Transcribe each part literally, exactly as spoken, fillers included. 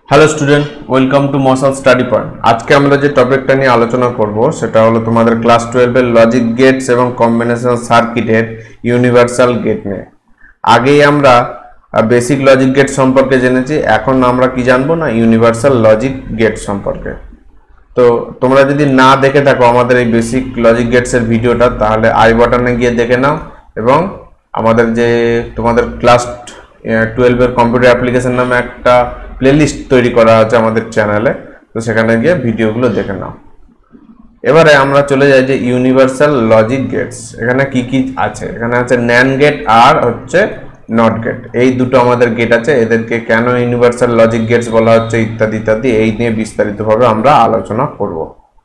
Hello student, welcome to Mashal study point. আজকে আমরা যে টপিকটা নিয়ে আলোচনা করব সেটা হলো তোমাদের ক্লাস টুয়েলভের লজিক গেটস এবং কম্বিনেশন সার্কিটের ইউনিভার্সাল গেট নিয়ে। আগেই আমরা বেসিক লজিক গেট সম্পর্কে জেনেছি, এখন আমরা কি জানবো না ইউনিভার্সাল লজিক গেট সম্পর্কে। তো তোমরা যদি না দেখে থাকো আমাদের এই বেসিক লজিক গেটসের ভিডিওটা, তাহলে আই বাটনে গিয়ে দেখে নাও এবং আমাদের যে তোমাদের ক্লাস টুয়েলভের কম্পিউটার অ্যাপ্লিকেশন নামে একটা প্লেলিস্ট তৈরি করা আছে আমাদের চ্যানেলে, তো সেখানে গিয়ে ভিডিওগুলো দেখে নাও। এবারে আমরা চলে যাই যে ইউনিভার্সাল লজিক গেটস, এখানে কি কি আছে। এখানে আছে ন্যান্ড গেট আর হচ্ছে নট গেট, এই দুটো আমাদের গেট আছে। এদেরকে কেন ইউনিভার্সাল লজিক গেটস বলা হচ্ছে ইত্যাদি ইত্যাদি এই নিয়ে বিস্তারিতভাবে আমরা আলোচনা করব।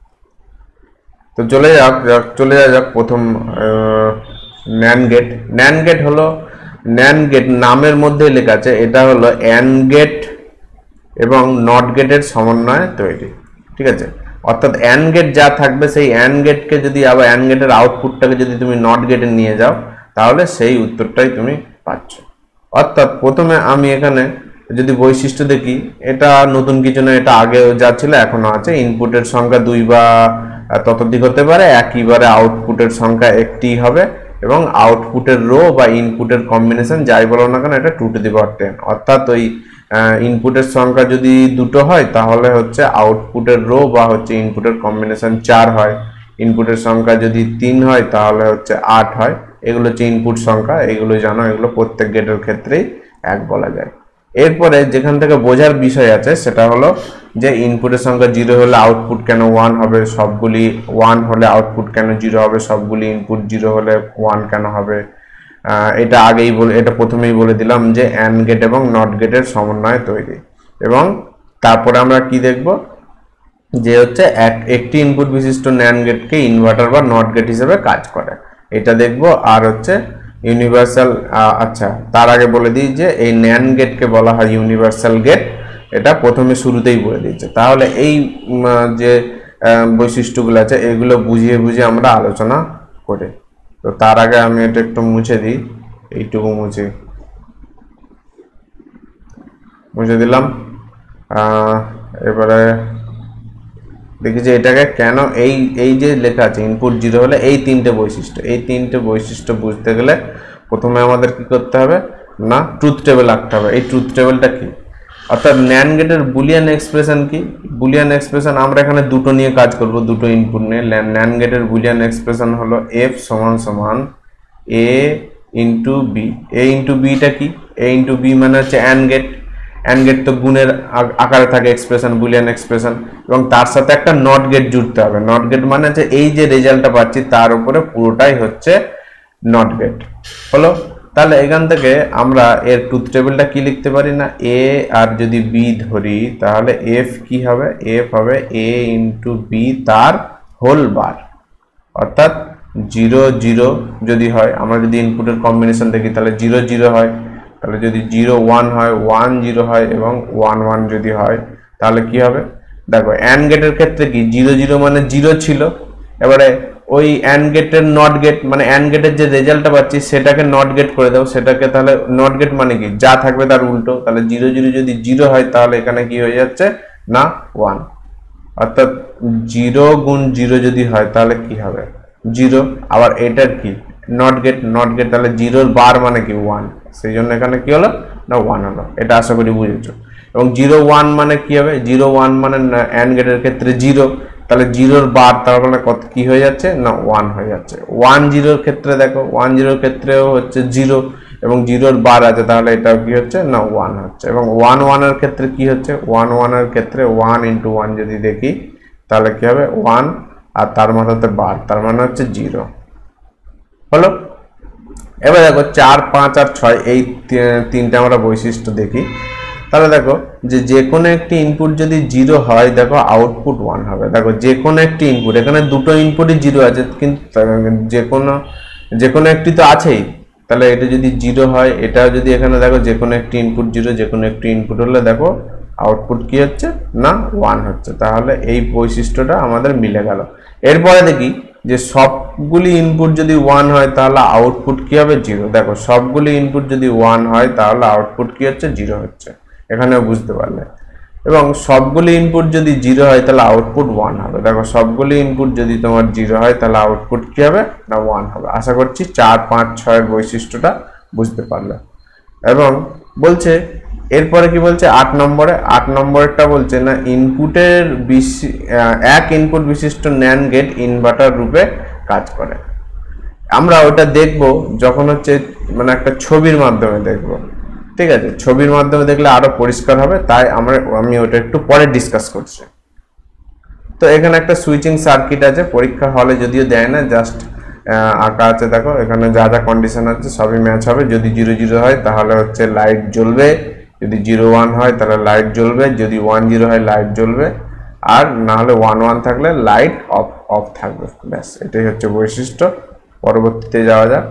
তো চলে যাক চলে যাওয়া যাক প্রথম ন্যান্ড গেট। ন্যান্ড গেট হলো ন্যান্ড গেট নামের মধ্যে লেখা আছে, এটা হলো অ্যান্ড গেট এবং নট গেটের সমন্বয়ে তৈরি, ঠিক আছে। অর্থাৎ অ্যান্ড গেট যা থাকবে সেই অ্যান্ড গেটকে যদি আবার অ্যান্ড গেটের আউটপুটটাকে যদি তুমি নট গেটে নিয়ে যাও তাহলে সেই উত্তরটাই তুমি পাচ্ছ। অর্থাৎ প্রথমে আমি এখানে যদি বৈশিষ্ট্য দেখি, এটা নতুন কিছু না, এটা আগেও যা ছিল এখনো আছে। ইনপুটের সংখ্যা দুই বা ততোধিক হতে পারে, একইবারে আউটপুটের সংখ্যা একটি হবে এবং আউটপুটের রো বা ইনপুটের কম্বিনেশন যাই বলো না কেন এটা two to the power ten. অর্থাৎ ওই ইনপুটের সংখ্যা যদি দুটো হয় তাহলে হচ্ছে আউটপুটের রো বা হচ্ছে ইনপুটের কম্বিনেশন চার হয়। ইনপুটের সংখ্যা যদি তিন হয় তাহলে হচ্ছে আট হয়। এগুলো হচ্ছে ইনপুট সংখ্যা, এগুলো জানো, এগুলো প্রত্যেক গেটের ক্ষেত্রেই এক বলা যায়। এরপরে যেখান থেকে বোঝার বিষয় আছে সেটা হলো যে ইনপুটের সংখ্যা জিরো হলে আউটপুট কেন ওয়ান হবে, সবগুলি ওয়ান হলে আউটপুট কেন জিরো হবে, সবগুলি ইনপুট জিরো হলে ওয়ান কেন হবে। এটা আগেই বলে এটা প্রথমেই বলে দিলাম যে অ্যান্ড গেট এবং নট গেটের সমন্বয়ে তৈরি। এবং তারপরে আমরা কি দেখব যে হচ্ছে এক একটি ইনপুট বিশিষ্ট ন্যান্ড গেটকে ইনভার্টার বা নট গেট হিসেবে কাজ করে, এটা দেখব। আর হচ্ছে ইউনিভার্সাল, আচ্ছা তার আগে বলে দিই যে এই ন্যান্ড গেটকে বলা হয় ইউনিভার্সাল গেট, এটা প্রথমে শুরুতেই বলে দিয়েছে। তাহলে এই যে বৈশিষ্ট্যগুলো আছে এগুলো বুঝিয়ে বুঝিয়ে আমরা আলোচনা করি। তো তার আগে আমি এটা একটু মুছে দিই, এইটুকু মুছে মুছে দিলাম। এবারে দেখি যে এটাকে কেন এই এই যে লেখা আছে ইনপুট জিরো হলে এই তিনটে বৈশিষ্ট্য, এই তিনটে বৈশিষ্ট্য বুঝতে গেলে প্রথমে আমাদের কি করতে হবে না ট্রুথ টেবিল আঁকতে হবে। এই ট্রুথ টেবিলটা কি, অর্থাৎ ন্যান্ড গেটের বুলিয়ান এক্সপ্রেশন কি। বুলিয়ান এক্সপ্রেশন আমরা এখানে দুটো নিয়ে কাজ করব, দুটো ইনপুট নিয়ে। ন্যান্ড গেটের বুলিয়ান এক্সপ্রেশন হলো এফ সমান সমান A into B. A into বিটা কি, এ ইন্টু বি মানে হচ্ছে অ্যান্ড গেট। অ্যান্ড গেট তো গুণের আকারে থাকে এক্সপ্রেশন, বুলিয়ান এক্সপ্রেশন, এবং তার সাথে একটা নট গেট জুড়তে হবে। নট গেট মানে হচ্ছে এই যে রেজাল্টটা পাচ্ছি তার উপরে পুরোটাই হচ্ছে নট গেট হলো। তাহলে এখান থেকে আমরা এর ট্রুথ টেবিলটা কি লিখতে পারি না, এ আর যদি বি ধরি তাহলে এফ কি হবে, এফ হবে এ ইন্টু বি তার হোল বার। অর্থাৎ জিরো জিরো যদি হয়, আমরা যদি ইনপুটের কম্বিনেশন দেখি তাহলে জিরো জিরো হয়, তাহলে যদি জিরো ওয়ান হয়, ওয়ান জিরো হয় এবং ওয়ান ওয়ান যদি হয় তাহলে কি হবে। দেখো অ্যান্ড গেটের ক্ষেত্রে কি জিরো জিরো মানে জিরো ছিল, এবারে ওই অ্যান্ড গেটের নট গেট মানে অ্যান্ড গেটের যে রেজাল্টটা পাচ্ছি সেটাকে নট গেট করে দাও, সেটাকে তাহলে নট গেট মানে কি যা থাকবে তার উল্টো। তাহলে জিরো জিরো যদি জিরো হয় তাহলে এখানে কি হয়ে যাচ্ছে না ওয়ান। অর্থাৎ জিরো গুণ জিরো যদি হয় তাহলে কি হবে জিরো। আবার এটার কি নট গেট, নট গেট তাহলে জিরোর বার মানে কি ওয়ান, সেই জন্য এখানে কি হলো না ওয়ান হলো। এটা আশা করি বুঝেছো। এবং জিরো ওয়ান মানে কি হবে, জিরো ওয়ান মানে অ্যান্ড গেটের ক্ষেত্রে জিরো, তাহলে জিরোর বার তার মানে কত কি হয়ে যাচ্ছে না ওয়ান হয়ে যাচ্ছে। ওয়ান জিরোর ক্ষেত্রে দেখো ওয়ান জিরোর ক্ষেত্রেও হচ্ছে জিরো এবং জিরোর বার আছে, তাহলে এটাও কি হচ্ছে না ওয়ান হচ্ছে। এবং ওয়ান ওয়ানের ক্ষেত্রে কি হচ্ছে, ওয়ান ওয়ানের ক্ষেত্রে ওয়ান ইন্টু ওয়ান যদি দেখি তাহলে কি হবে ওয়ান আর তার মাথাতে বার, তার মানে হচ্ছে জিরো হলো। এবার দেখো চার পাঁচ আর ছয় এই তিনটে আমরা বৈশিষ্ট্য দেখি। তাহলে দেখো যে যে কোনো একটি ইনপুট যদি জিরো হয় দেখো আউটপুট ওয়ান হবে। দেখো যে কোনো একটি ইনপুট, এখানে দুটো ইনপুটই জিরো আছে কিন্তু যে কোনো যে কোনো একটি তো আছেই, তাহলে এটা যদি জিরো হয় এটাও যদি এখানে দেখো যে কোনো একটি ইনপুট জিরো, যে কোনো একটি ইনপুট হলে দেখো আউটপুট কি হচ্ছে না ওয়ান হচ্ছে। তাহলে এই বৈশিষ্ট্যটা আমাদের মিলে গেল। এরপরে দেখি যে সবগুলি ইনপুট যদি ওয়ান হয় তাহলে আউটপুট কি হবে জিরো। দেখো সবগুলি ইনপুট যদি ওয়ান হয় তাহলে আউটপুট কি হচ্ছে জিরো হচ্ছে, এখানেও বুঝতে পারলে। এবং সবগুলি ইনপুট যদি জিরো হয় তাহলে আউটপুট ওয়ান হবে। দেখো সবগুলি ইনপুট যদি তোমার জিরো হয় তাহলে আউটপুট কি হবে না ওয়ান হবে। আশা করছি চার পাঁচ ছয়ের বৈশিষ্ট্যটা বুঝতে পারলে। এবং বলছে এরপরে কি বলছে আট নম্বরে আট নম্বরেরটা বলছে না ইনপুটের এক ইনপুট বিশিষ্ট ন্যান্ড গেট ইনভার্টার রূপে কাজ করে। আমরা ওটা দেখব যখন হচ্ছে মানে একটা ছবির মাধ্যমে দেখব, ঠিক আছে? ছবির মাধ্যমে দেখলে আরো পরিষ্কার হবে, তাই আমরা আমি ওটা একটু পরে ডিসকাস করছি। তো এখানে একটা সুইচিং সার্কিট আছে, পরীক্ষা হলে যদিও দেয় না, জাস্ট আঁকা আছে। দেখো এখানে যা যা কন্ডিশন আছে সবই ম্যাচ হবে। যদি জিরো জিরো হয় তাহলে হচ্ছে লাইট জ্বলবে, যদি জিরো ওয়ান হয় তাহলে লাইট জ্বলবে, যদি ওয়ান জিরো হয় লাইট জ্বলবে, আর না হলে ওয়ান ওয়ান থাকলে লাইট অফ অফ থাকবে। ব্যাস এটাই হচ্ছে বৈশিষ্ট্য। পরবর্তীতে যাওয়া যাক।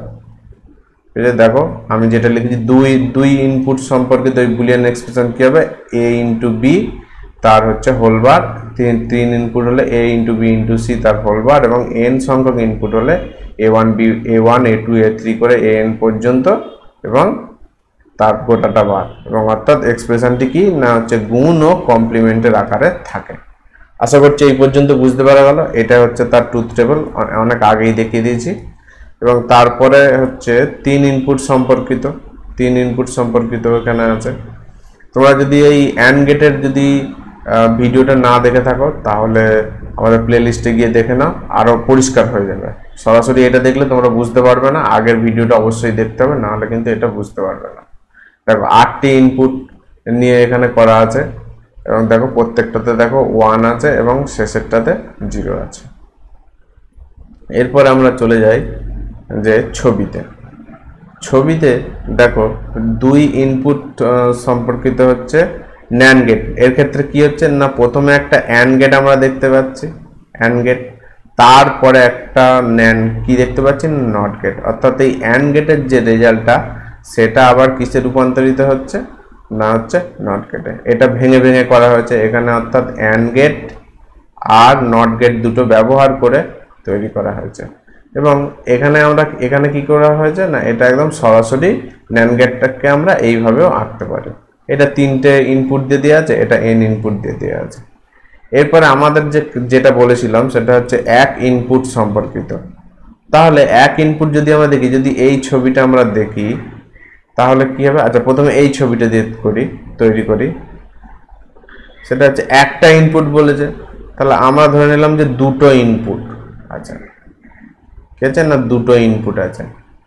দেখো আমি যেটা লিখেছি দুই দুই ইনপুট সম্পর্কিত ওই বুলিয়ান এক্সপ্রেশন কি হবে এ ইন্টু বি তার হচ্ছে হোলবার, তিন তিন ইনপুট হলে A into B into C তার হোলবার, এবং এন সংখ্যক ইনপুট হলে A one B A one A two A three করে এ এন পর্যন্ত, এবং তার গোটাটা বার। এবং অর্থাৎ এক্সপ্রেশনটি কি না হচ্ছে গুণ ও কমপ্লিমেন্টের আকারে থাকে। আশা করছি এই পর্যন্ত বুঝতে পারা গেল। এটা হচ্ছে তার ট্রুথ টেবল, অনেক আগেই দেখিয়ে দিয়েছি। এবং তারপরে হচ্ছে তিন ইনপুট সম্পর্কিত তিন ইনপুট সম্পর্কিত এখানে আছে। তোমরা যদি এই অ্যান্ড গেটের যদি ভিডিওটা না দেখে থাকো তাহলে আমাদের প্লে লিস্টে গিয়ে দেখে নাও, আরও পরিষ্কার হয়ে যাবে। সরাসরি এটা দেখলে তোমরা বুঝতে পারবে না, আগের ভিডিওটা অবশ্যই দেখতে হবে, নাহলে কিন্তু এটা বুঝতে পারবে না। দেখো আটটি ইনপুট নিয়ে এখানে করা আছে, এবং দেখো প্রত্যেকটাতে দেখো ওয়ান আছে এবং শেষেরটাতে জিরো আছে। এরপরে আমরা চলে যাই যে ছবিতে। ছবিতে দেখো দুই ইনপুট সম্পর্কিত হচ্ছে ন্যান্ড গেট। এর ক্ষেত্রে কি হচ্ছে না প্রথমে একটা অ্যান্ড গেট আমরা দেখতে পাচ্ছি, অ্যান্ড গেট, তারপরে একটা ন্যান্ড কি দেখতে পাচ্ছি নট গেট। অর্থাৎ এই অ্যান্ড গেটের যে রেজাল্টটা সেটা আবার কিসে রূপান্তরিত হচ্ছে না হচ্ছে নট গেটে। এটা ভেঙে ভেঙে করা হয়েছে এখানে, অর্থাৎ অ্যান্ড গেট আর নট গেট দুটো ব্যবহার করে তৈরি করা হয়েছে। এবং এখানে আমরা এখানে কি করা হয়েছে না এটা একদম সরাসরি ন্যান্ড গেটটাকে আমরা এইভাবেও আঁকতে পারি। এটা তিনটে ইনপুট দিয়ে দেওয়া আছে, এটা এন ইনপুট দিয়ে দেওয়া আছে। এরপরে আমাদের যে যেটা বলেছিলাম সেটা হচ্ছে এক ইনপুট সম্পর্কিত। তাহলে এক ইনপুট যদি আমরা দেখি, যদি এই ছবিটা আমরা দেখি তাহলে কি হবে। আচ্ছা প্রথমে এই ছবিটা দিয়ে করি তৈরি করি। সেটা হচ্ছে একটা ইনপুট বলেছে, তাহলে আমরা ধরে নিলাম যে দুটো ইনপুট আচ্ছা ঠিক আছে না, দুটো ইনপুট আছে।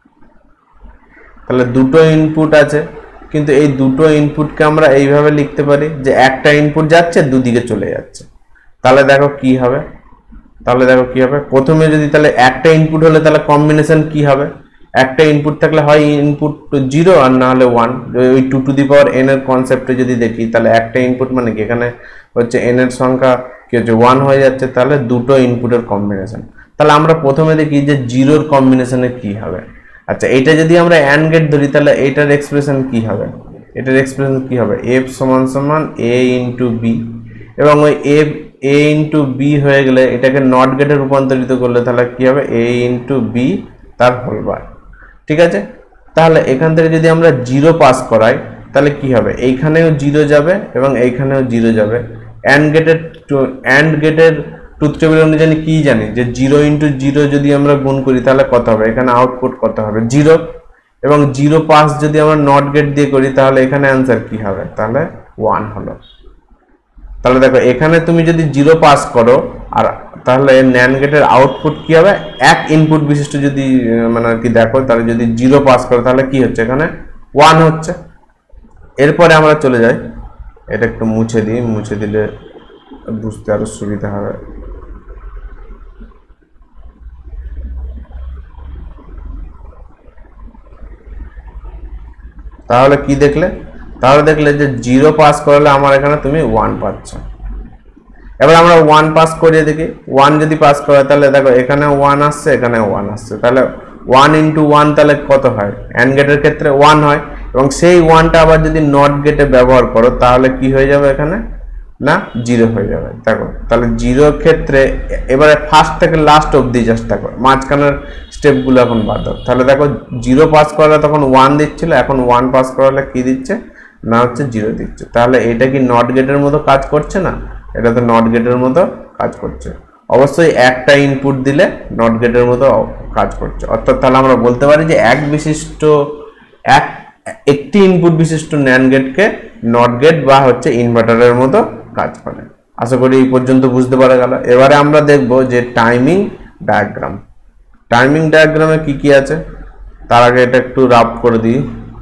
তাহলে দুটো ইনপুট আছে, কিন্তু এই দুটো ইনপুটকে আমরা এইভাবে লিখতে পারি যে একটা ইনপুট যাচ্ছে দুদিকে চলে যাচ্ছে। তাহলে দেখো কি হবে তাহলে দেখো কি হবে প্রথমে যদি তাহলে একটা ইনপুট হলে তাহলে কম্বিনেশন কি হবে, একটা ইনপুট থাকলে হয় ইনপুট জিরো আর না হলে ওয়ান। ওই two to the power N এর কনসেপ্টে যদি দেখি তাহলে একটা ইনপুট মানে কি এখানে হচ্ছে এন এর সংখ্যা কি হচ্ছে ওয়ান হয়ে যাচ্ছে, তাহলে দুটো ইনপুটের কম্বিনেশন। তাহলে আমরা প্রথমে দেখি যে জিরোর কম্বিনেশনে কি হবে। আচ্ছা এটা যদি আমরা অ্যান্ড গেট ধরি তাহলে এটার এক্সপ্রেশন কি হবে, এটার এক্সপ্রেশন কি হবে এফ সমান সমান এ ইন্টু বি, এবং ওই এফ এ ইন্টু বি হয়ে গেলে এটাকে নট গেটে রূপান্তরিত করলে তাহলে কি হবে এ ইন্টু বি তার হোলবার। ঠিক আছে, তাহলে এখান থেকে যদি আমরা জিরো পাস করাই তাহলে কি হবে এইখানেও জিরো যাবে এবং এইখানেও জিরো যাবে। অ্যান্ড গেটের অ্যান্ড গেটের ট্রুথ টেবিল অনুযায়ী কি জানি যে জিরো ইন্টু জিরো যদি আমরা গুণ করি তাহলে কত হবে, এখানে আউটপুট কত হবে জিরো, এবং জিরো পাস যদি আমরা নট গেট দিয়ে করি তাহলে এখানে অ্যান্সার কি হবে তাহলে ওয়ান হলো। তাহলে দেখো এখানে তুমি যদি জিরো পাস করো আর তাহলে ন্যান্ড গেটের আউটপুট কি হবে এক ইনপুট বিশিষ্ট যদি মানে আর কি দেখো, তাহলে যদি জিরো পাস করো তাহলে কি হচ্ছে এখানে ওয়ান হচ্ছে। এরপরে আমরা চলে যাই, এটা একটু মুছে দিই, মুছে দিলে বুঝতে আরো সুবিধা হবে। তাহলে কি দেখলে তাহলে দেখলে যে জিরো পাস করলে আমার এখানে তুমি ওয়ান পাচ্ছ। এবার আমরা ওয়ান পাস করিয়ে দেখি, ওয়ান যদি পাস করে তাহলে দেখো এখানে ওয়ান আসছে এখানে ওয়ান আসছে, তাহলে ওয়ান ইন্টু ওয়ান তাহলে কত হয় অ্যান্ড গেটের ক্ষেত্রে ওয়ান হয়, এবং সেই ওয়ানটা আবার যদি নট গেটে ব্যবহার করো তাহলে কি হয়ে যাবে এখানে না জিরো হয়ে যাবে। দেখো তাহলে জিরোর ক্ষেত্রে এবারে ফার্স্ট থেকে লাস্ট অবধি জাস্ট দেখো মাঝখানের স্টেপগুলো এখন বাদ দাও। তাহলে দেখো জিরো পাস করালে তখন ওয়ান দিচ্ছিল, এখন ওয়ান পাস করালে কি দিচ্ছে না হচ্ছে জিরো দিচ্ছে। তাহলে এটা কি নট গেটের মতো কাজ করছে না? এটা তো নট গেটের মতো কাজ করছে। অবশ্যই একটা ইনপুট দিলে নট গেটের মতো কাজ করছে। অর্থাৎ তাহলে আমরা বলতে পারি যে এক বিশিষ্ট এক একটি ইনপুট বিশিষ্ট ন্যান্ড গেটকে নট গেট বা হচ্ছে ইনভার্টারের মতো কাজ করে। আশা করি এই পর্যন্ত বুঝতে পারা গেল। এবারে আমরা দেখব যে টাইমিং ডায়াগ্রাম। টাইমিং ডায়াগ্রামে কি কি আছে তার আগে এটা একটু রাফ করে দিই।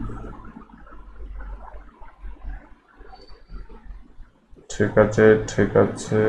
ঠিক আছে ঠিক আছে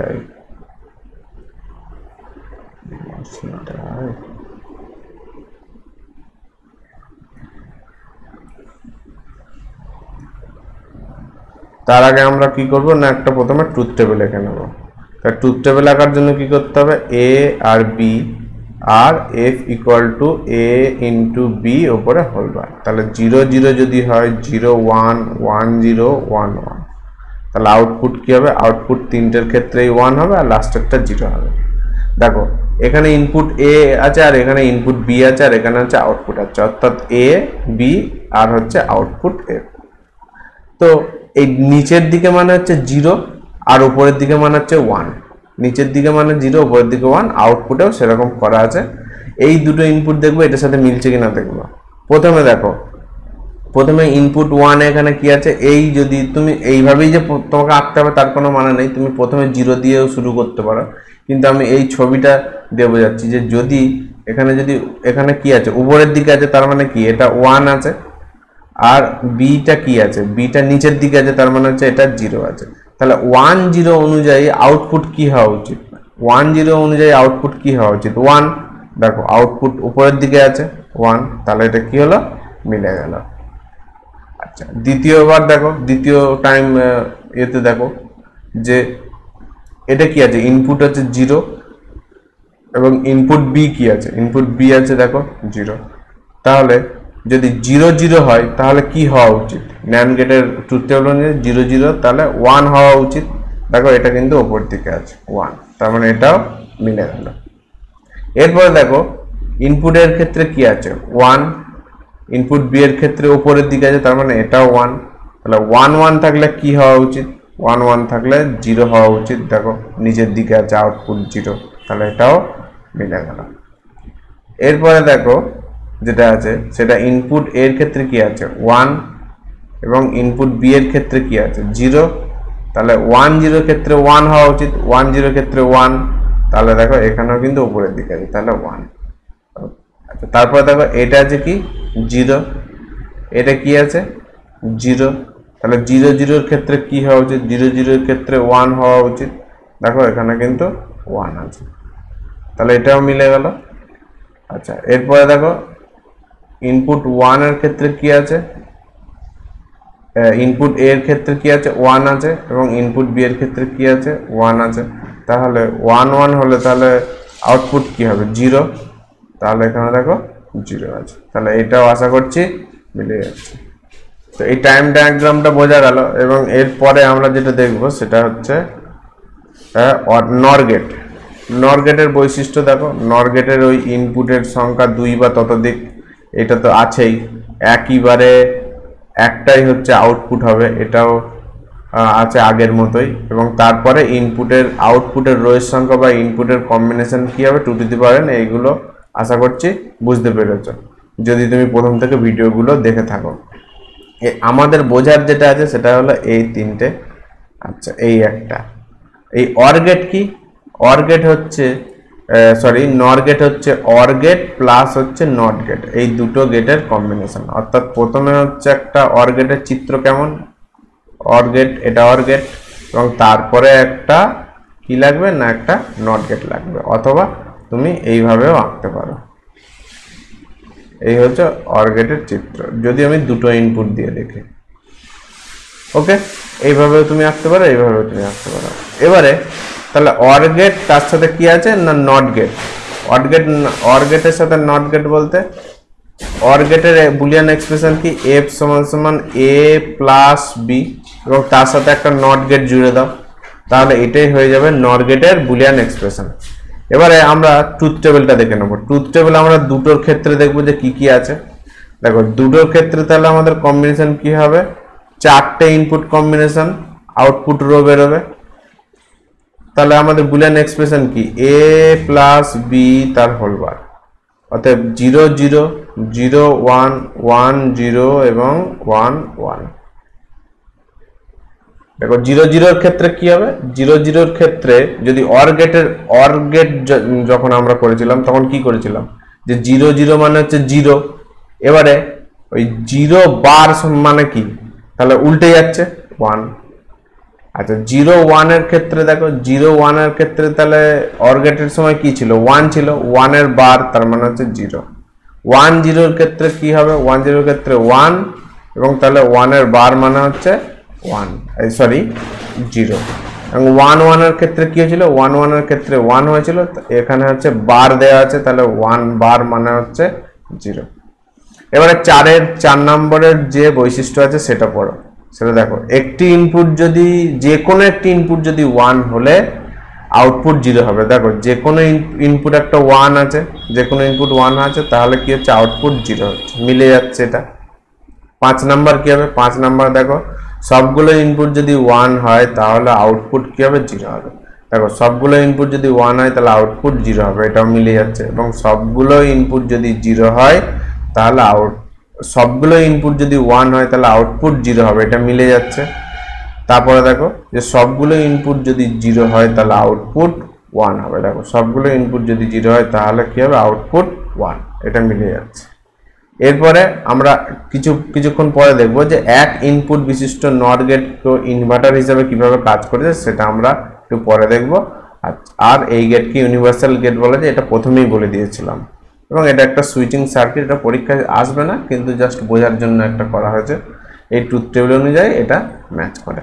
তার আগে আমরা কি করব না একটা প্রথমে ট্রুথ টেবিল এঁকে নেব। তার ট্রুথ টেবিল আঁকার জন্য কি করতে হবে, এ আর বি আর F equal to A into B ওপরে হোল বার। তাহলে জিরো জিরো যদি হয় zero one one zero one one, তাহলে আউটপুট কি হবে, আউটপুট তিনটের ক্ষেত্রেই ওয়ান হবে আর লাস্টেরটা জিরো হবে। দেখো এখানে ইনপুট এ আছে আর এখানে ইনপুট বি আছে আর এখানে হচ্ছে আউটপুট আছে, অর্থাৎ এ বি আর হচ্ছে আউটপুট এফ। তো এই নিচের দিকে মানে হচ্ছে জিরো আর উপরের দিকে মানে হচ্ছে ওয়ান। নিচের দিকে মানে জিরো, উপরের দিকে ওয়ান, আউটপুটেও সেরকম করা আছে। এই দুটো ইনপুট দেখবো এটার সাথে মিলছে কিনা দেখবো। প্রথমে দেখো, প্রথমে ইনপুট ওয়ান এখানে কি আছে, এই যদি তুমি এইভাবেই যে তোমাকে আঁকতে হবে তার কোনো মানে নেই, তুমি প্রথমে জিরো দিয়েও শুরু করতে পারো, কিন্তু আমি এই ছবিটা দিয়ে বোঝাচ্ছি যে যদি এখানে যদি এখানে কি আছে উপরের দিকে আছে তার মানে কি এটা ওয়ান আছে, আর বিটা কি আছে বিটা নিচের দিকে আছে তার মানে হচ্ছে এটা জিরো আছে। তাহলে ওয়ান জিরো অনুযায়ী আউটপুট কি হওয়া উচিত, ওয়ান জিরো অনুযায়ী আউটপুট কি হওয়া উচিত ওয়ান। দেখো আউটপুট উপরের দিকে আছে ওয়ান, তাহলে এটা কি হলো, মিলে গেল। আচ্ছা দ্বিতীয়বার দেখো, দ্বিতীয় টাইম এতে দেখো যে এটা কি আছে, ইনপুট আছে জিরো এবং ইনপুট বি কি আছে, ইনপুট বি আছে দেখো জিরো। তাহলে যদি জিরো জিরো হয় তাহলে কি হওয়া উচিত, ন্যান্ড গেটের ট্রুথ টেবিল অনুযায়ী জিরো জিরো, তাহলে ওয়ান হওয়া উচিত। দেখো এটা কিন্তু ওপর দিকে আছে ওয়ান, তার মানে এটাও মিলে গেল। এরপরে দেখো ইনপুটের ক্ষেত্রে কি আছে ওয়ান, ইনপুট বি এর ক্ষেত্রে উপরের দিকে আছে তার মানে এটাও ওয়ান। তাহলে ওয়ান ওয়ান থাকলে কি হওয়া উচিত, ওয়ান ওয়ান থাকলে জিরো হওয়া উচিত। দেখো নিচের দিকে আছে আউটপুট জিরো, তাহলে এটাও মিলে গেল। এরপরে দেখো যেটা আছে সেটা ইনপুট এর ক্ষেত্রে কি আছে ওয়ান এবং ইনপুট বি এর ক্ষেত্রে কি আছে জিরো, তাহলে ওয়ান জিরোর ক্ষেত্রে ওয়ান হওয়া উচিত, ওয়ান জিরোর ক্ষেত্রে ওয়ান, তাহলে দেখো এখানেও কিন্তু উপরের দিকে আছে তাহলে ওয়ান। আচ্ছা তারপরে দেখো এটা আছে কি জিরো, এটা কি আছে জিরো, তাহলে জিরো জিরোর ক্ষেত্রে কি হওয়া উচিত, জিরো জিরোর ক্ষেত্রে ওয়ান হওয়া উচিত। দেখো এখানে কিন্তু ওয়ান আছে, তাহলে এটাও মিলে গেল। আচ্ছা এরপরে দেখো ইনপুট ওয়ান এর ক্ষেত্রে কি আছে, ইনপুট এ এর ক্ষেত্রে কি আছে ওয়ান আছে এবং ইনপুট বি এর ক্ষেত্রে কি আছে ওয়ান আছে। তাহলে ওয়ান ওয়ান হলে তাহলে আউটপুট কি হবে জিরো, তাহলে এখানে দেখো জিরো আছে, তাহলে এটাও আশা করছি মিলে যাচ্ছে। তো এই টাইম ডায়াগ্রামটা বোঝা গেল। এবং এরপরে আমরা যেটা দেখব সেটা হচ্ছে নর গেট। নর গেটের বৈশিষ্ট্য দেখো, নর গেটের ওই ইনপুটের সংখ্যা দুই বা ততোধিক, এটা তো আছেই। একইবারে একটাই হচ্ছে আউটপুট হবে, এটাও আছে আগের মতোই। এবং তারপরে ইনপুটের আউটপুটের রোয়ের সংখ্যা বা ইনপুটের কম্বিনেশন কি হবে two to the power N, এইগুলো আশা করছি বুঝতে পেরেছ যদি তুমি প্রথম থেকে ভিডিওগুলো দেখে থাকো। আমাদের বোঝার যেটা আছে সেটা হলো এই তিনটে। আচ্ছা এই একটা এই অর গেট কি, অর গেট হচ্ছে সরি নর গেট হচ্ছে অর গেট প্লাস হচ্ছে নট গেট, এই দুটো গেটের কম্বিনেশন। অর্থাৎ প্রথমে হচ্ছে একটা অর গেটের চিত্র কেমন, অর গেট এটা অর গেট এবং তারপরে একটা কি লাগবে না একটা নট গেট লাগবে, অথবা তুমি এইভাবেও আঁকতে পারো। এই হচ্ছে অর গেটের চিত্র যদি আমি দুটো ইনপুট দিয়ে দেখি। ওকে এইভাবেও তুমি আঁকতে পারো, এইভাবেও তুমি আঁকতে পারো। এবারে তাহলে অর গেট তার সাথে কি আছে না NOT gate. OR gate OR গেটের সাথে নট গেট বলতে অর গেটের বুলিয়ান এক্সপ্রেশন কি এফ সমান সমান এ প্লাস বি এবং তার সাথে একটা নট গেট জুড়ে দাও, তাহলে এটাই হয়ে যাবে নট গেটের বুলিয়ান এক্সপ্রেশন। এবারে আমরা ট্রুথ টেবিলটা দেখে নেব। ট্রুথ টেবিল আমরা দুটোর ক্ষেত্রে দেখবো যে কি কি আছে। দেখো দুটোর ক্ষেত্রে তাহলে আমাদের কম্বিনেশন কি হবে চারটে ইনপুট কম্বিনেশন, আউটপুট রো বেরোবে। তাহলে আমাদের বুলিয়ান এক্সপ্রেশন কি, এ প্লাস বি তার হোল বার, অর্থাৎ zero zero zero one one zero এবং ওয়ান ওয়ান। দেখো জিরো জিরোর ক্ষেত্রে কি হবে, জিরো জিরোর ক্ষেত্রে যদি অর গেটের অর গেট যখন আমরা করেছিলাম তখন কি করেছিলাম, যে জিরো জিরো মানে হচ্ছে জিরো, এবারে ওই জিরো বার মানে কি, তাহলে উল্টে যাচ্ছে ওয়ান। আচ্ছা জিরো ওয়ানের ক্ষেত্রে দেখো, জিরো ওয়ানের ক্ষেত্রে তাহলে অর গেটের সময় কি ছিল, ওয়ান ছিল, ওয়ানের বার তার মানে হচ্ছে জিরো। ওয়ান জিরোর ক্ষেত্রে কি হবে, ওয়ান জিরোর ক্ষেত্রে ওয়ান, এবং তাহলে ওয়ানের বার মানে হচ্ছে ওয়ান, সরি জিরো। এবং ওয়ান ওয়ানের ক্ষেত্রে কি হয়েছিল, ওয়ান ওয়ানের ক্ষেত্রে ওয়ান হয়েছিল, এখানে হচ্ছে বার দেওয়া আছে, তাহলে ওয়ান বার মানে হচ্ছে জিরো। এবারে চারের চার নম্বরের যে বৈশিষ্ট্য আছে সেটা পড়ো, সেটা দেখো। একটি ইনপুট যদি, যে কোনো একটি ইনপুট যদি ওয়ান হলে আউটপুট জিরো হবে। দেখো যে কোনো ইনপুট একটা ওয়ান আছে, যে কোনো ইনপুট ওয়ান আছে, তাহলে কি হচ্ছে, আউটপুট জিরো হচ্ছে, মিলে যাচ্ছে এটা। পাঁচ নাম্বার কি হবে, পাঁচ নাম্বার দেখো, সবগুলো ইনপুট যদি ওয়ান হয় তাহলে আউটপুট কি হবে, জিরো হবে। দেখো সবগুলো ইনপুট যদি ওয়ান হয় তাহলে আউটপুট জিরো হবে, এটাও মিলে যাচ্ছে। এবং সবগুলো ইনপুট যদি জিরো হয় তাহলে আউট সবগুলো ইনপুট যদি ওয়ান হয় তাহলে আউটপুট জিরো হবে, এটা মিলে যাচ্ছে। তারপরে দেখো যে সবগুলো ইনপুট যদি জিরো হয় তাহলে আউটপুট ওয়ান হবে। দেখো সবগুলো ইনপুট যদি জিরো হয় তাহলে কি হবে, আউটপুট ওয়ান, এটা মিলে যাচ্ছে। এরপরে আমরা কিছু কিছুক্ষণ পরে দেখব যে এক ইনপুট বিশিষ্ট নট গেট ইনভার্টার হিসেবে কিভাবে কাজ করেছে, সেটা আমরা একটু পরে দেখব। আর এই গেটকে ইউনিভার্সাল গেট বলা যায়, এটা প্রথমেই বলে দিয়েছিলাম। এবং এটা একটা সুইচিং সার্কিট, এটা পরীক্ষায় আসবে না, কিন্তু জাস্ট বোঝার জন্য একটা করা হয়েছে। এই ট্রুথ টেবিল অনুযায়ী এটা ম্যাচ করে।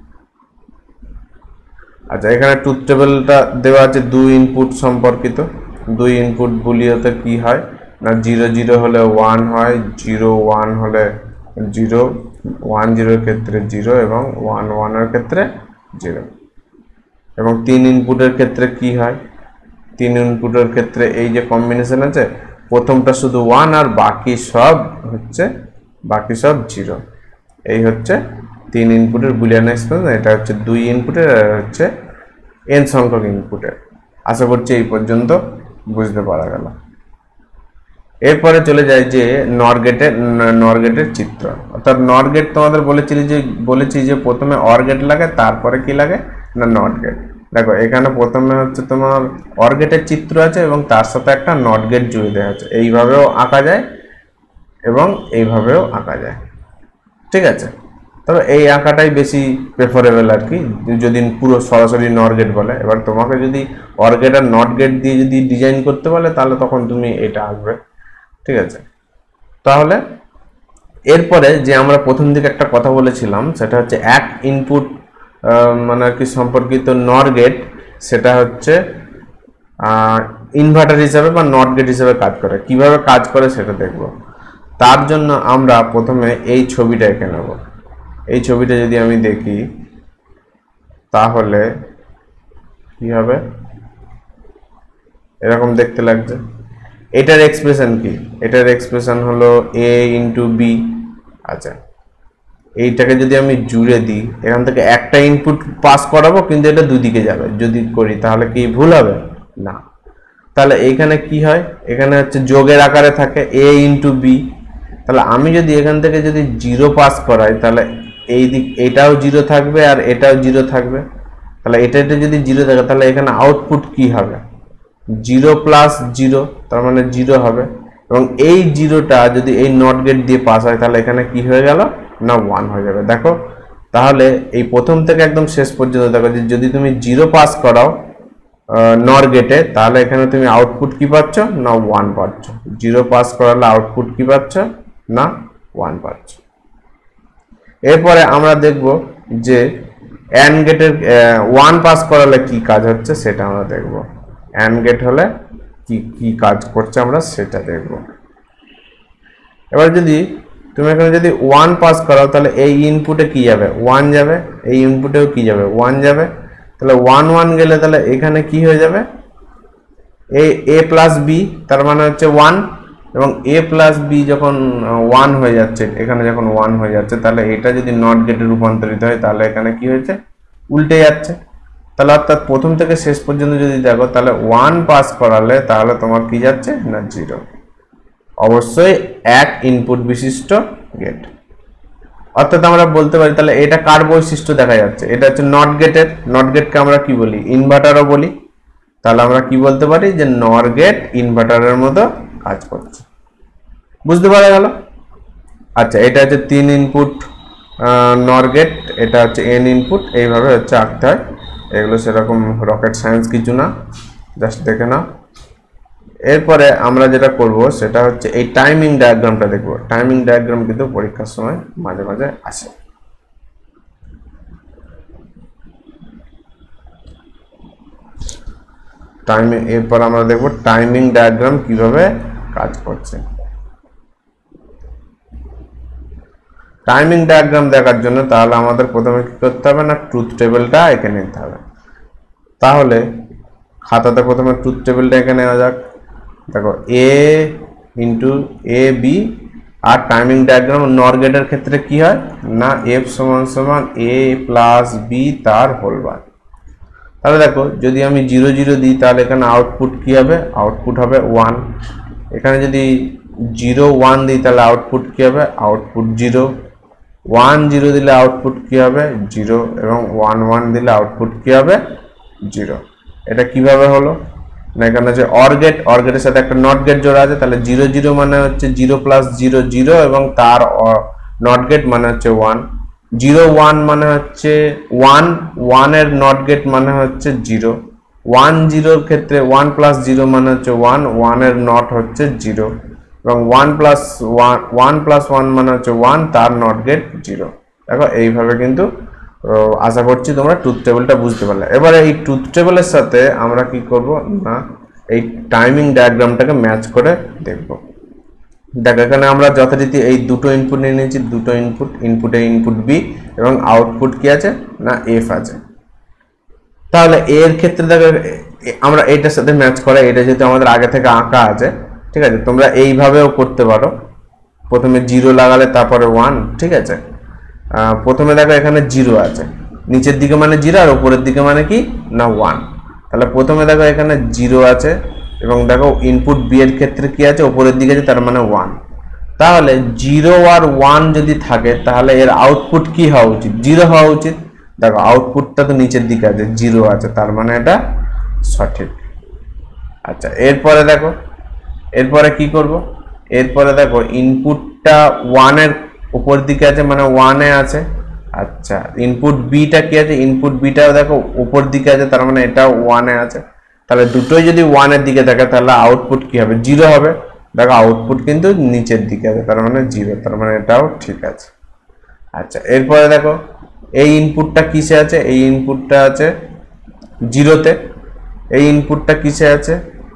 আচ্ছা এখানে ট্রুথ টেবিলটা দেওয়া আছে দুই ইনপুট সম্পর্কিত। দুই ইনপুট বুলিয়তে কি হয় না, জিরো জিরো হলে ওয়ান হয়, জিরো ওয়ান হলে জিরো, ওয়ান জিরোর ক্ষেত্রে জিরো এবং ওয়ান ওয়ানের ক্ষেত্রে জিরো। এবং তিন ইনপুটের ক্ষেত্রে কি হয়, তিন ইনপুটের ক্ষেত্রে এই যে কম্বিনেশন আছে, প্রথমটা শুধু ওয়ান আর বাকি সব হচ্ছে বাকি সব জিরো। এই হচ্ছে তিন ইনপুটের বুলিয়ান এক্সপ্রেশন। এটা হচ্ছে দুই ইনপুটের, আর হচ্ছে এন সংখ্যক ইনপুটের। আশা করছি এই পর্যন্ত বুঝতে পারা গেল। এরপরে চলে যায় যে নর গেটের নর গেটের চিত্র। অর্থাৎ নর গেট তোমাদের বলেছি যে বলেছি যে প্রথমে অর গেট লাগে, তারপরে কি লাগে না নট গেট। দেখো এখানে প্রথমে হচ্ছে তোমার অর গেটের চিত্র আছে এবং তার সাথে একটা নট গেট জুড়ে দেওয়া আছে। এইভাবেও আঁকা যায় এবং এইভাবেও আঁকা যায়, ঠিক আছে। তবে এই আঁকাটাই বেশি প্রেফারেবল আর কি, যদি পুরো সরাসরি নর গেট বলে। এবার তোমাকে যদি অর গেট আর নট গেট দিয়ে যদি ডিজাইন করতে বলে তাহলে তখন তুমি এটা আঁকবে, ঠিক আছে। তাহলে এরপরে যে আমরা প্রথম দিকে একটা কথা বলেছিলাম, সেটা হচ্ছে এক ইনপুট মানে আর কি সম্পর্কিত নর গেট, সেটা হচ্ছে ইনভার্টার হিসাবে বা নট গেট হিসাবে কাজ করে। কিভাবে কাজ করে সেটা দেখব। তার জন্য আমরা প্রথমে এই ছবিটা এঁকে নেব। এই ছবিটা যদি আমি দেখি তাহলে কি হবে, এরকম দেখতে লাগছে। এটার এক্সপ্রেশন কি, এটার এক্সপ্রেশন হলো এ ইন্টু বি। আচ্ছা এইটাকে যদি আমি জুড়ে দিই, এখান থেকে একটা ইনপুট পাস করাবো কিন্তু এটা দুদিকে যাবে, যদি করি তাহলে কি ভুল হবে না। তাহলে এইখানে কি হয়, এখানে হচ্ছে যোগের আকারে থাকে এ ইন্টু বি। তাহলে আমি যদি এখান থেকে যদি জিরো পাস করাই তাহলে এই দিক এটাও জিরো থাকবে আর এটাও জিরো থাকবে। তাহলে এটা এটা যদি জিরো থাকে তাহলে এখানে আউটপুট কি হবে, জিরো প্লাস জিরো, তার মানে জিরো হবে। এবং এই জিরোটা যদি এই নট গেট দিয়ে পাস হয় তাহলে এখানে কি হয়ে গেল না ওয়ান হয়ে যাবে। দেখো তাহলে এই প্রথম থেকে একদম শেষ পর্যন্ত দেখো যে যদি তুমি জিরো পাস করাও নর গেটে তাহলে এখানে তুমি আউটপুট কি পাচ্ছ না ওয়ান পাচ্ছ। জিরো পাস করালে আউটপুট কি পাচ্ছ না ওয়ান পাচ্ছ। এরপরে আমরা দেখব যে অ্যান্ড গেটের ওয়ান পাস করালে কি কাজ হচ্ছে সেটা আমরা দেখব। অ্যান্ড গেট হলে কি কি কাজ করছে আমরা সেটা দেখব। এবার যদি তুমি এখানে যদি ওয়ান পাস করাও তাহলে এই ইনপুটে কি যাবে ওয়ান যাবে, এই ইনপুটেও কি যাবে ওয়ান যাবে। তাহলে ওয়ান ওয়ান গেলে তাহলে এখানে কি হয়ে যাবে, এ এ প্লাস বি তার মানে হচ্ছে ওয়ান, এবং এ প্লাস বি যখন ওয়ান হয়ে যাচ্ছে, এখানে যখন ওয়ান হয়ে যাচ্ছে, তাহলে এটা যদি নট গেটে রূপান্তরিত হয় তাহলে এখানে কি হয়েছে, উল্টে যাচ্ছে। তাহলে অর্থাৎ প্রথম থেকে শেষ পর্যন্ত যদি দেখো তাহলে ওয়ান পাস করালে তাহলে তোমার কি যাচ্ছে না জিরো। অবশ্যই এক ইনপুট বিশিষ্ট গেট। অর্থাৎ আমরা বলতে পারি তাহলে এটা কার বৈশিষ্ট্য দেখা যাচ্ছে, এটা হচ্ছে নট গেটের। নট গেটকে আমরা কি বলি, ইনভার্টারও বলি। তাহলে আমরা কি বলতে পারি যে নর গেট ইনভার্টারের মতো কাজ করছে। বুঝতে পারা গেল? আচ্ছা, এটা হচ্ছে তিন ইনপুট নর গেট, এটা হচ্ছে এন ইনপুট, এইভাবে হচ্ছে আঁকতে হয়। এগুলো সেরকম রকেট সায়েন্স কিছু না, জাস্ট দেখে নাও। এরপরে আমরা যেটা করব সেটা হচ্ছে এই টাইমিং ডায়াগ্রামটা দেখব। টাইমিং ডায়াগ্রাম কিন্তু পরীক্ষার সময় মাঝে মাঝে আসে। টাইমিং, এরপর আমরা দেখব টাইমিং ডায়াগ্রাম কিভাবে কাজ করছে। টাইমিং ডায়াগ্রাম দেখার জন্য তাহলে আমাদের প্রথমে কি করতে হবে না, ট্রুথ টেবিলটা এঁকে নিতে হবে। তাহলে খাতাতে প্রথমে ট্রুথ টেবিলটা এঁকে নেওয়া যাক। দেখো এ ইন্টু এ বি, আর টাইমিং ডায়াগ্রাম নর গেটের ক্ষেত্রে কি হয় না, এফ সমান সমান এ প্লাস বি তার হোল বার। তাহলে দেখো যদি আমি জিরো জিরো দিই তাহলে এখানে আউটপুট কি হবে, আউটপুট হবে ওয়ান। এখানে যদি জিরো ওয়ান দিই তাহলে আউটপুট কি হবে, আউটপুট জিরো। ওয়ান জিরো দিলে আউটপুট কি হবে, জিরো, এবং ওয়ান ওয়ান দিলে আউটপুট কি হবে, জিরো। এটা কিভাবে হলো না, এখানে যে অর গেট, অর গেটের সাথে একটা নট গেট জোড়া আছে, তাহলে জিরো জিরো মানে হচ্ছে জিরো প্লাস জিরো জিরো, এবং তার নট গেট মানে হচ্ছে ওয়ান। জিরো ওয়ান মানে হচ্ছে ওয়ান, ওয়ানের নট গেট মানে হচ্ছে জিরো। ওয়ান জিরোর ক্ষেত্রে ওয়ান প্লাস জিরো মানে হচ্ছে ওয়ান, ওয়ানের নট হচ্ছে জিরো, এবং one plus one one plus one মানে হচ্ছে ওয়ান, তার নট গেট জিরো। দেখো এইভাবে কিন্তু আশা করছি তোমরা ট্রুথ টেবিলটা বুঝতে পারলে। এবারে এই ট্রুথ টেবিলের সাথে আমরা কি করব না, এই টাইমিং ডায়াগ্রামটাকে ম্যাচ করে দেখব। দেখো এখানে আমরা যথারীতি এই দুটো ইনপুট নিয়ে নিয়েছি, দুটো ইনপুট, ইনপুটে ইনপুট বি এবং আউটপুট কি আছে না এফ আছে। তাহলে এর ক্ষেত্রে দেখো আমরা এইটার সাথে ম্যাচ করা, এটা যেহেতু আমাদের আগে থেকে আঁকা আছে, ঠিক আছে, তোমরা এইভাবেও করতে পারো। প্রথমে জিরো লাগালে তারপরে ওয়ান, ঠিক আছে। প্রথমে দেখো এখানে জিরো আছে, নিচের দিকে মানে জিরো আর উপরের দিকে মানে কি না ওয়ান। তাহলে প্রথমে দেখো এখানে জিরো আছে, এবং দেখো ইনপুট বি এর ক্ষেত্রে কি আছে, উপরের দিকে আছে, তার মানে ওয়ান। তাহলে জিরো আর ওয়ান যদি থাকে তাহলে এর আউটপুট কি হওয়া উচিত, জিরো হওয়া উচিত। দেখো আউটপুটটা তো নিচের দিকে আছে, জিরো আছে, তার মানে এটা সঠিক। আচ্ছা, এরপরে দেখো এরপরে কি করব, এরপরে দেখো ইনপুটটা ওয়ানের উপর দিকে আছে মানে ওয়ানে আছে। আচ্ছা, ইনপুট বিটা কি আছে, ইনপুট বিটাও দেখো উপর দিকে আছে, তার মানে এটাও ওয়ানে আছে। তাহলে দুটোই যদি ওয়ানের দিকে থাকে তাহলে আউটপুট কি হবে, জিরো হবে। দেখো আউটপুট কিন্তু নিচের দিকে আছে, তার মানে জিরো, তার মানে এটাও ঠিক আছে। আচ্ছা, এরপরে দেখো এই ইনপুটটা কিসে আছে, এই ইনপুটটা আছে জিরোতে। এই ইনপুটটা কিসে আছে,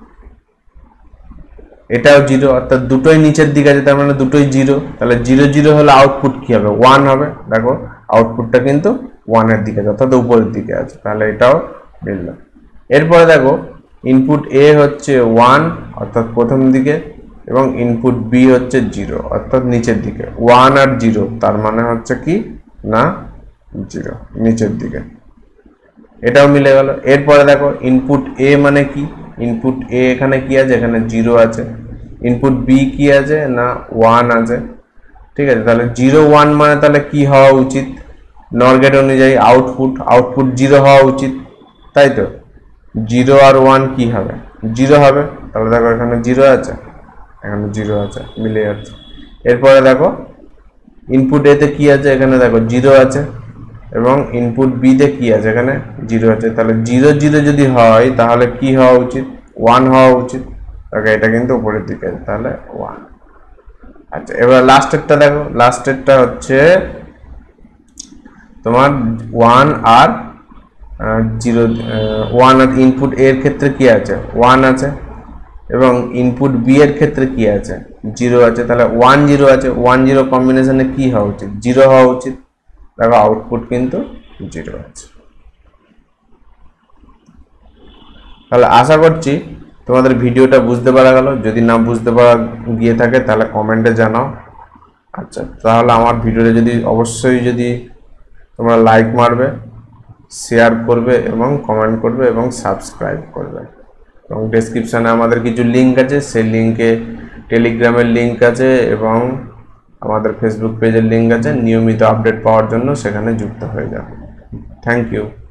এটাও জিরো, অর্থাৎ দুটোই নিচের দিকে আছে, তার মানে দুটোই জিরো। তাহলে জিরো জিরো হলে আউটপুট কি হবে, ওয়ান হবে। দেখো আউটপুটটা কিন্তু ওয়ানের দিকে আছে, অর্থাৎ উপরের দিকে আছে, তাহলে এটাও মিলল। এরপরে দেখো ইনপুট এ হচ্ছে ওয়ান অর্থাৎ প্রথম দিকে, এবং ইনপুট বি হচ্ছে জিরো অর্থাৎ নিচের দিকে। ওয়ান আর জিরো তার মানে হচ্ছে কি না জিরো, নিচের দিকে, এটাও মিলে গেল। এরপরে দেখো ইনপুট এ মানে কি, ইনপুট এ এখানে কি আছে, এখানে জিরো আছে। ইনপুট বি কি আছে না ওয়ান আছে, ঠিক আছে। তাহলে জিরো ওয়ান মানে তাহলে কি হওয়া উচিত, নর গেট অনুযায়ী আউটপুট আউটপুট জিরো হওয়া উচিত, তাই তো। জিরো আর ওয়ান কি হবে, জিরো হবে। তাহলে দেখো এখানে জিরো আছে, এখানে জিরো আছে, মিলে যাচ্ছে। এরপরে দেখো ইনপুট এতে কি আছে, এখানে দেখো জিরো আছে, এবং ইনপুট বি তে কি আছে, এখানে জিরো আছে। তাহলে জিরো জিরো যদি হয় তাহলে কি হওয়া উচিত, ওয়ান হওয়া উচিত। ওকে, এটা কিন্তু উপরের দিকে আছে, তাহলে ওয়ান। আচ্ছা, এবার লাস্টেরটা দেখো, লাস্টেরটা হচ্ছে তোমার ওয়ান আর জিরো, ওয়ান আর ইনপুট এর ক্ষেত্রে কি আছে, ওয়ান আছে, এবং ইনপুট বি এর ক্ষেত্রে কি আছে, জিরো আছে। তাহলে ওয়ান জিরো আছে, ওয়ান জিরো কম্বিনেশনে কি হওয়া উচিত, জিরো হওয়া উচিত। দেখো আউটপুট কিন্তু জিরো আছে। তাহলে আশা করছি তোমাদের ভিডিওটা বুঝতে পারা গেল? যদি না বুঝতে পারা গিয়ে থাকে তাহলে কমেন্টে জানাও। আচ্ছা, তাহলে আমার ভিডিওটা যদি অবশ্যই যদি তোমরা লাইক মারবে, শেয়ার করবে এবং কমেন্ট করবে এবং সাবস্ক্রাইব করবে। এবং ডেসক্রিপশানে আমাদের কিছু লিঙ্ক আছে, সেই লিঙ্কে টেলিগ্রামের লিঙ্ক আছে এবং আমাদের ফেসবুক পেজের লিঙ্ক আছে। নিয়মিত আপডেট পাওয়ার জন্য সেখানে যুক্ত হয়ে যাবে। Thank you.